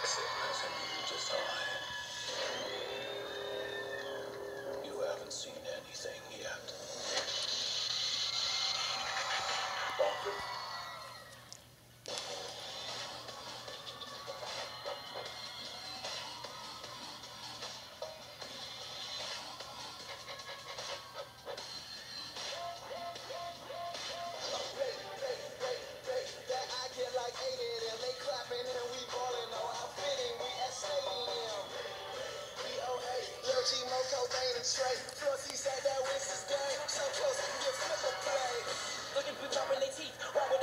Sickness and you just high. You haven't seen anything yet. Doctor? Straight, plus he said that Winston's game. So close, we can flip a play. Looking for jumping their teeth.